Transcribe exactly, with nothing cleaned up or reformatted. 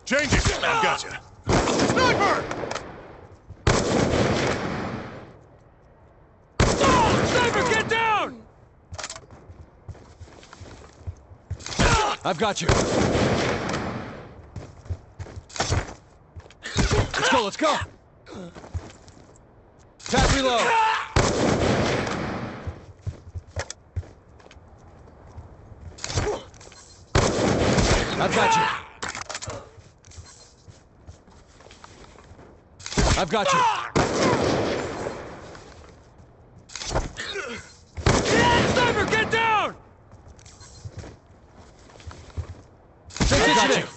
Change it! I've got you. Sniper! Oh, sniper, get down! I've got you. Let's go, let's go! Tap reload! I've got you. I've got you. Sniper, get down! Take this.